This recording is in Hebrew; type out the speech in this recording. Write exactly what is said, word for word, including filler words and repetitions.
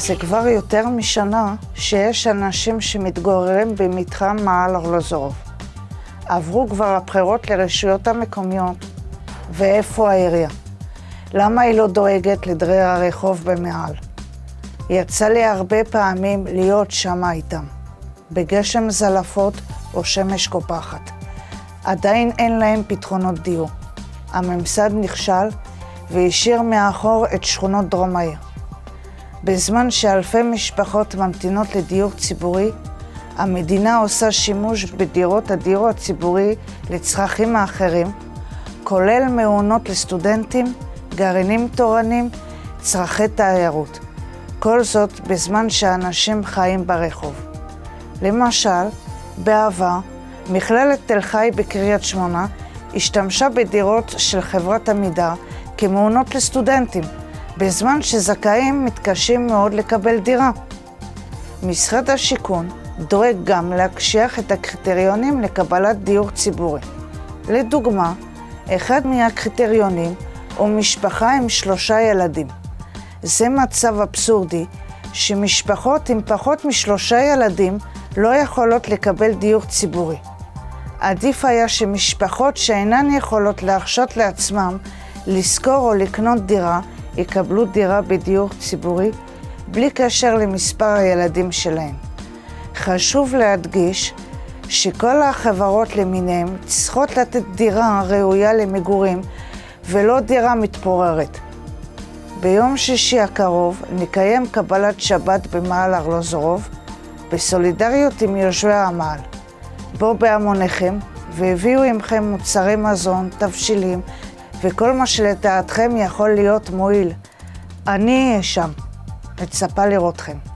זה כבר יותר משנה שיש אנשים שמתגוררים במתחם מאהל ארלוזורוב. עברו כבר הבחירות לרשויות המקומיות, ואיפה העירייה? למה היא לא דואגת לדרי הרחוב במאהל? יצא לי הרבה פעמים להיות שם איתם, בגשם זלפות או שמש קופחת. עדיין אין להם פתרונות דיור. הממסד נכשל והשאיר מאחור את שכונות דרום העיר. בזמן שאלפי משפחות ממתינות לדיור ציבורי, המדינה עושה שימוש בדירות הדיור הציבורי לצרכים האחרים, כולל מעונות לסטודנטים, גרעינים תורנים, צרכי תיירות. כל זאת בזמן שאנשים חיים ברחוב. למשל, בעבר, מכללת תל חי בקריית שמונה השתמשה בדירות של חברת עמידר כמעונות לסטודנטים, בזמן שזכאים מתקשים מאוד לקבל דירה. משרד השיכון דואג גם להקשיח את הקריטריונים לקבלת דיור ציבורי. לדוגמה, אחד מהקריטריונים הוא משפחה עם שלושה ילדים. זה מצב אבסורדי שמשפחות עם פחות משלושה ילדים לא יכולות לקבל דיור ציבורי. עדיף היה שמשפחות שאינן יכולות להרשות לעצמם לשכור או לקנות דירה, יקבלו דירה בדיור ציבורי בלי קשר למספר הילדים שלהם. חשוב להדגיש שכל החברות למיניהם צריכות לתת דירה ראויה למגורים ולא דירה מתפוררת. ביום שישי הקרוב נקיים קבלת שבת במאהל ארלוזורוב בסולידריות עם יושבי המאהל. בואו בהמוניכם והביאו עמכם מוצרי מזון, תבשילים וכל מה שלדעתכם יכול להיות מועיל. אני אהיה שם, מצפה לראותכם.